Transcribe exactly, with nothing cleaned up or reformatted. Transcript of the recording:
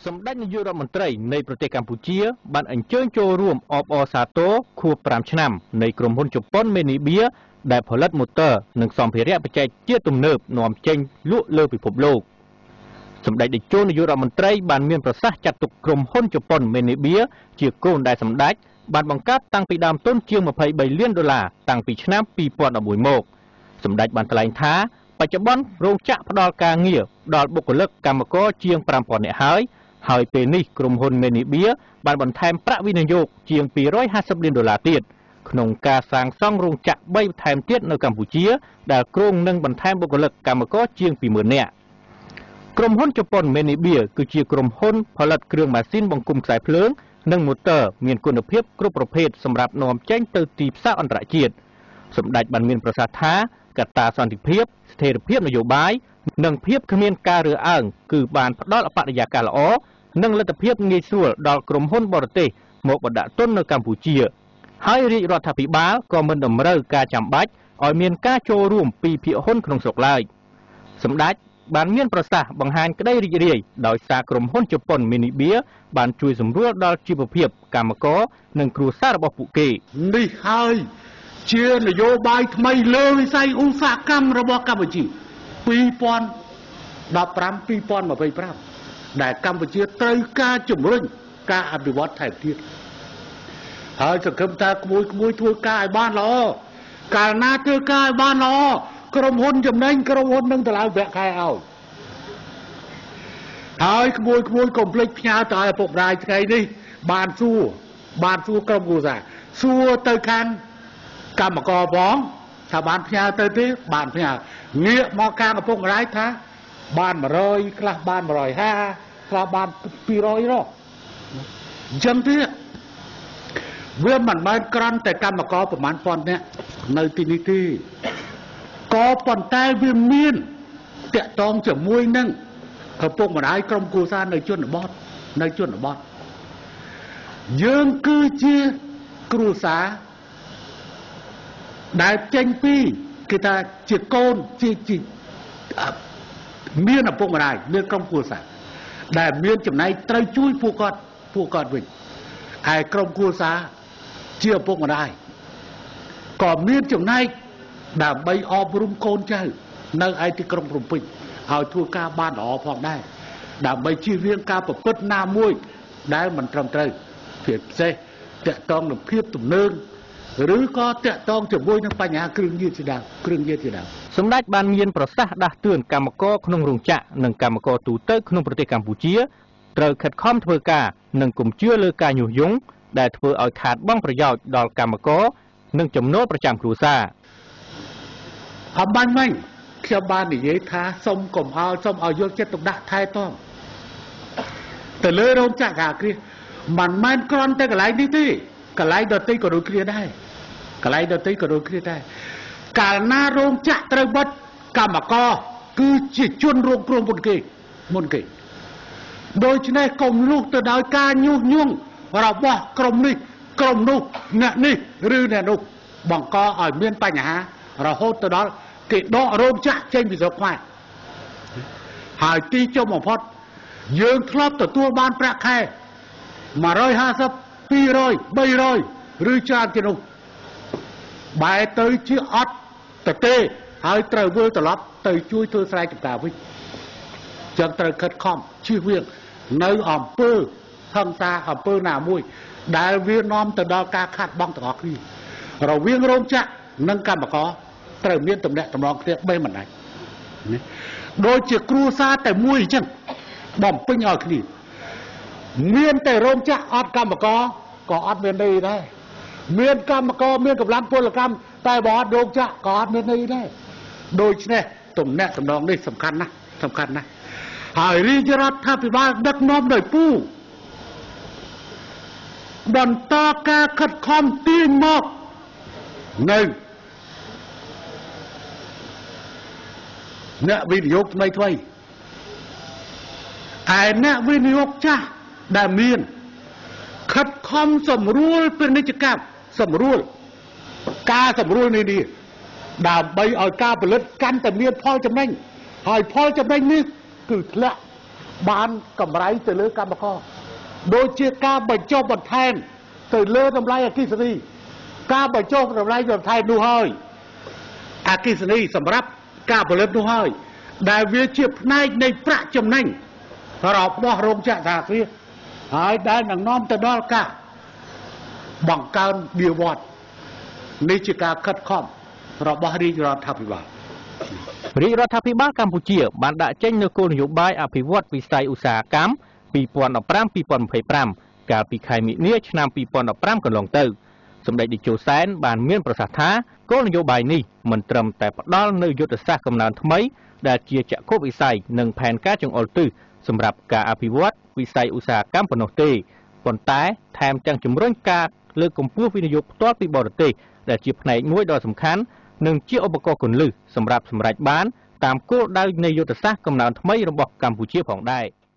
សម្ដេចនាយករដ្ឋមន្ត្រីនៃប្រទេសកម្ពុជាបានអញ្ជើញចូលរួមអបអរសាទរខួបប្រាំឆ្នាំនៃក្រុមហ៊ុនជប៉ុនមេនីបៀដែលផលិតម៉ូទ័រនិងសម្ភារៈបច្ចេកវិទ្យាទំនើបនាំចេញលក់លើពិភពលោកសម្ដេចតេជោនាយករដ្ឋមន្ត្រីបានមានប្រសាសន៍ចាត់ទុកក្រុមហ៊ុនជប៉ុនមេនីបៀជាកូនដែលសម្ដេចបានបង្កើតតាំងពីដើមទុនជាងម្ភៃបីលានដុល្លារតាំងពីឆ្នាំពីរពាន់ដប់មួយមកសម្ដេចបានថ្លែងថាបច្ចុប្បន្នរោងចក្រផ្ដល់ការងារដល់បុគ្គលិកកម្មករជាងប្រាំពាន់នាក់ហើយហើយពេលនេះក្រុមហ៊ុនមេនីបៀបានបន្ថែមប្រាក់វិនិយោគជាងពីររយហាសិបលានដុល្លារទៀតក្នុងការសាងសង់រោងចក្របីថែមទៀតនៅកម្ពុជាដែលគ្រោងនឹងបន្ថែមបុគ្គលិកកម្មករជាងពីរម៉ឺននាក់ក្រុមហ៊ុនជប៉ុនមេនីបៀគឺជាក្រុមហ៊ុនផលិតគ្រឿងម៉ាស៊ីនបង្គំខ្សែភ្លើងនិងម៉ូទ័រមានគុណភាពគ្រប់ប្រភេទសម្រាប់នាំចេញទៅទីផ្សារអន្តរជាតិសម្ដេចបានមានប្រសាសន៍ថាកត្តាសន្តិភាពស្ថិរភាពនយោបាយនិងភាពគ្មានការរើសអើងគឺបានផ្ដល់បរិយាកាសល្អនិងលទ្ធភាពងាយស្រួលដល់ក្រុមហ៊ុនបរទេសមកបណ្ដាក់ទុននៅកម្ពុជាហើយរាជរដ្ឋាភិបាលក៏មិនតម្រូវការចាំបាច់ឲ្យមានការចូលរួមពីភាគហ៊ុនក្នុងស្រុកឡើយសម្ដេចបានមានប្រសាសន៍បង្ហាញក្តីរីករាយដោយសារក្រុមហ៊ុនជប៉ុនមេនីបៀបានជួយសម្រួលដល់ជីវភាពកម្មករនិងគ្រួសាររបស់ពួកគេនេះហើយជានយោបាយថ្មីលើវិស័យឧស្សាហកម្មរបស់កម្ពុជាពីរពាន់ដប់ប្រាំ ពីរពាន់ម្ភៃប្រាំដែលកម្ពុជាត្រូវការជំរុញការអភិវឌ្ឍថែមទៀតហើយសង្ឃឹមថាក្មួយក្មួយធ្វើការឲ្យបានល្អកាលណាធ្វើការឲ្យបានល្អក្រុមហ៊ុនចំណេញក្រុមហ៊ុននឹងទៅឡើងប្រាក់ខែឲ្យហើយក្មួយក្មួយកុំភ្លេចផ្ញើទៅឲ្យឪពុកម្ដាយថ្ងៃនេះបានសួរបានសួរក្រុមគ្រួសារសួរទៅខាងកម្មករផងថាបានផ្ញើទៅទេបានផ្ញើងាកមកខាងឪពុកម្ដាយថាបានមួយរយខ្លះបានមួយរយហាសិបខ្លះបានពីររយរកអញ្ចឹងទៀតវាមិនមែនក្រំតែកម្មករប្រមាណពាន់នាក់នៅទីនេះទេក៏ប៉ុន្តែវាមានតាក់ទងជាមួយនឹងឪពុកម្ដាយក្រុមគ្រួសារនៅជនបទនៅជនបទយើងគឺជាគ្រួសារដែលចេញពីគេថាជាកូនជាជាមានឪពុកម្ដាយមានក្រុមគ្រួសារដែលមានចំណែកត្រូវជួយពួកគាត់ពួកគាត់វិញហើយក្រុមគ្រួសារជាឪពុកម្ដាយក៏មានចំណែកដើម្បីអប់រំកូនចៅនៅឯទីក្រុងភ្នំពេញឲ្យធ្វើការបានល្អផងដែរដើម្បីជៀសវាងការប្រព្រឹត្តណាមួយដែលមិនត្រឹមត្រូវជាពិសេសតាក់ទងនឹងភាពទំនើបឬក៏តាក់ទងជាមួយនឹងបញ្ហាគ្រឿងញៀនជាដើមគ្រឿងញៀនជាដើមសម្ដេចបានមានប្រសាសន៍ដាស់តឿនកម្មករក្នុងរោងចក្រនិងកម្មករទូទៅក្នុងប្រទេសកម្ពុជាត្រូវខិតខំធ្វើការនិងកុំជឿលើការញុះញង់ដែលធ្វើឲ្យខាតបង់ប្រយោជន៍ដល់កម្មករនិងចំណូលប្រចាំគ្រួសារអបាញ់មិញខ្ញុំបាននិយាយថាសូមកុំឲ្យសូមឲ្យយកចិត្តទុកដាក់ថែទាំទៅលើរោងចក្រការគ្រាមិនមែនគ្រាន់តែកន្លែងនេះទេកន្លែងដទៃក៏ដូចគ្នាដែរកន្លែងដទៃក៏ដូចគ្នាដែរកាលណារោងចក្រត្រូវបិទកម្មករគឺជាជនរងគ្រោះមុនគេមុនគេដូច្នេះកុំលុះទៅដោយការញុះញង់របស់ក្រុមនេះក្រុមនោះអ្នកនេះឬអ្នកនោះបង្កឲ្យមានបញ្ហារហូតទៅដល់គេដករោងចក្រចេញពីស្រុកខ្មែរហើយទីចុងបំផុតយើងធ្លាប់ទទួលបានប្រាក់ខែមួយរយហាសិប ពីររយ បីរយឬច្រើនជាងនោះបែរទៅជាអត់ទៅទេហើយត្រូវវិលត្រឡប់ទៅជួយធ្វើស្រែចម្ការវិញចឹងត្រូវខិតខំជៀសវាងនៅអំពើហិង្សាអំពើណាមួយដែលវានាំទៅដល់ការខាតបង់ទាំងអស់គ្នារវាងរោងចក្រនិងកម្មករត្រូវមានទំនាក់ទំនងគ្នាបេះមិនដាច់ណាដូចជាគ្រួសារតែមួយអញ្ចឹងបំពេញឲ្យគ្នាមានតែរោងចក្រអត់កម្មករក៏អត់មានន័យដែរមានកម្មករមានកម្លាំងពលកម្មតែបើអត់រោងចក្រក៏អត់មានន័យដែរដូច្នេះទំនាក់ទំនងនេះសំខាន់ណាស់សំខាន់ណាស់ហើយរាជរដ្ឋាភិបាលដឹកនាំដោយពូបន្តការខិតខំទាញមកនៅអ្នកវិនិយោគថ្មីថ្មីឯអ្នកវិនិយោគចាស់ដែលមានខិតខំសម្រួលពាណិជ្ជកម្មសម្រួលការសម្រួលនេះនេះដើម្បីឲ្យការផលិតកាន់តែមានផលចំណេញហើយផលចំណេញនេះគឺធ្លាក់បានកម្រៃទៅលើកម្មករដូចជាការបញ្ចុះបន្ថែមទៅលើតម្លៃអគ្គិសនីការបញ្ចុះតម្លៃបន្ថែមនោះហើយអគ្គិសនីសម្រាប់ការផលិតនោះហើយដែលវាជាផ្នែកនៃប្រាក់ចំណេញរបស់រោងចក្រសហគ្រាសហើយដែលនឹងនាំទៅដល់ការបង្កើនវាវត្តនេះជាការខិតខំរបស់រាជរដ្ឋាភិបាលរាជរដ្ឋាភិបាលកម្ពុជាបានដាក់ចេញនូវគោលនយោបាយអភិវឌ្ឍវិស័យឧស្សាហកម្ម ពីរពាន់ដប់ប្រាំ ពីរពាន់ម្ភៃប្រាំ កាលពីខែមិនិនាឆ្នាំ ពីរពាន់ដប់ប្រាំ កន្លងទៅសម្ដេចតេជោសែនបានមានប្រសាសន៍ថាគោលនយោបាយនេះមិនត្រឹមតែផ្ដល់នូវយុទ្ធសាស្ត្រកំណើនថ្មីដែលជាចក្ខុវិស័យនិងផែនការចង្អុលទិសសម្រាប់ការអភិវឌ្ឍវិស័យឧស្សាហកម្មប៉ុណ្ណោះទេប៉ុន្តែថែមទាំងជំរុញការលើកកម្ពស់វិនិយោគផ្ទាល់ពីបរទេសដែលជាផ្នែកមួយដ៏សំខាន់និងជាឧបករណ៍គន្លឹះសម្រាប់សម្រេចបានតាមគោលដៅនៃយុទ្ធសាស្ត្រកំណើនថ្មីរបស់កម្ពុជាផងដែរ